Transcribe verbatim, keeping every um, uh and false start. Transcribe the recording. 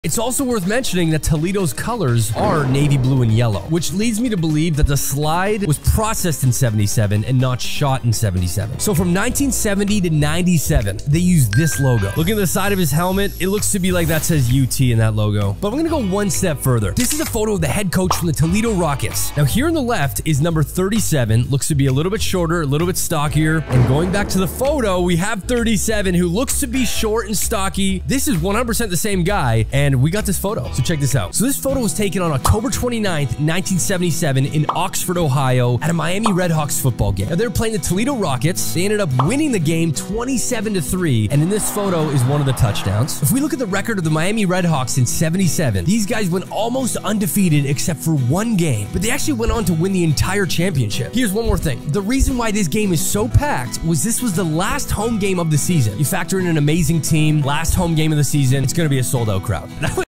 It's also worth mentioning that Toledo's colors are navy blue and yellow, which leads me to believe that the slide was processed in seventy-seven and not shot in seventy-seven. So from nineteen seventy to ninety-seven, they used this logo. Looking at the side of his helmet, it looks to be like that says U T in that logo. But I'm gonna go one step further. This is a photo of the head coach from the Toledo Rockets. Now here on the left is number thirty-seven, looks to be a little bit shorter, a little bit stockier. And going back to the photo, we have thirty-seven, who looks to be short and stocky. This is one hundred percent the same guy, and we got this photo. So check this out. So this photo was taken on October twenty-ninth, nineteen seventy-seven in Oxford, Ohio at a Miami Redhawks football game. Now they were playing the Toledo Rockets. They ended up winning the game twenty-seven to three, and in this photo is one of the touchdowns. If we look at the record of the Miami Redhawks in seventy-seven, these guys went almost undefeated except for one game, but they actually went on to win the entire championship. Here's one more thing. The reason why this game is so packed was this was the last home game of the season. You factor in an amazing team, last home game of the season, it's going to be a sold-out crowd.